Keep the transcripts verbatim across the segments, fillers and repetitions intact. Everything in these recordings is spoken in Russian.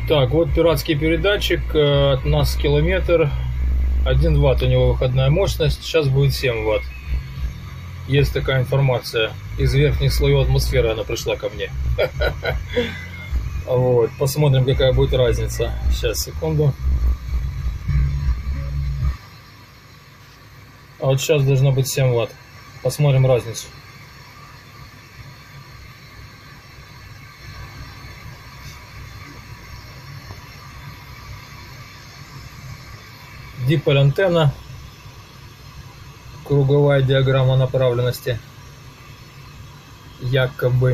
Так, вот пиратский передатчик, от нас километр, один ватт у него выходная мощность, сейчас будет семь ватт. Есть такая информация, из верхних слоев атмосферы она пришла ко мне. Вот, посмотрим, какая будет разница. Сейчас, секунду. А вот сейчас должно быть семь ватт. Посмотрим разницу. Диполь антенна. Круговая диаграмма направленности. Якобы.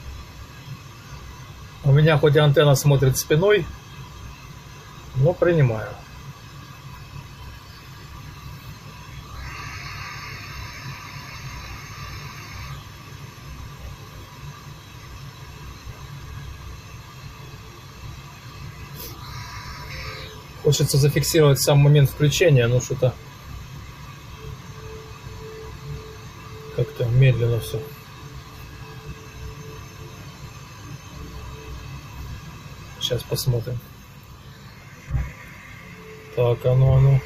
У меня хоть и антенна смотрит спиной, но принимаю. Хочется зафиксировать сам момент включения, но что-то как-то медленно все. Сейчас посмотрим. Так, а ну, а ну.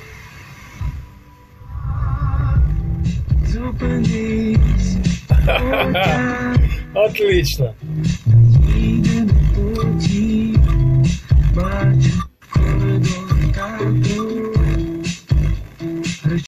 Отлично.